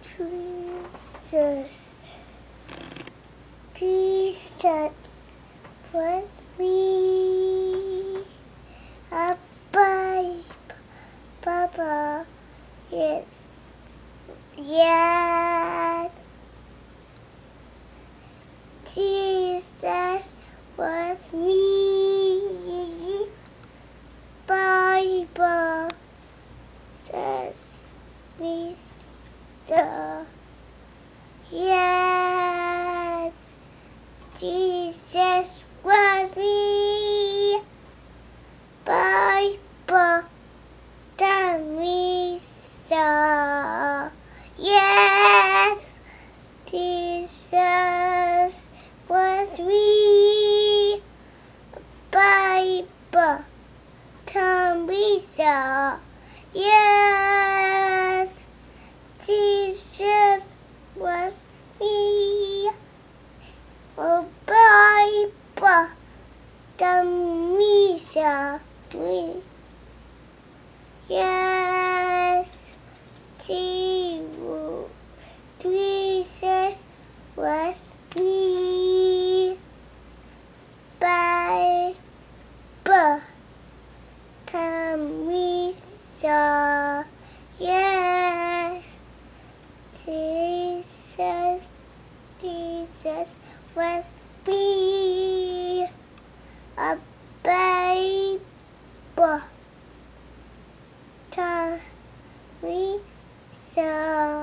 Jesus, Jesus was me. Bye, Papa. Yes, yes. Jesus was me. Bible says me so. Yes, Jesus was me. Bible tell me so. Yes, Jesus was me. Bible tell me so. Yes, Jesus was me. Oh, Bible tell me so. Yes, Jesus was me. Bible tell me so. Yes, Jesus was me. A baby tell me so.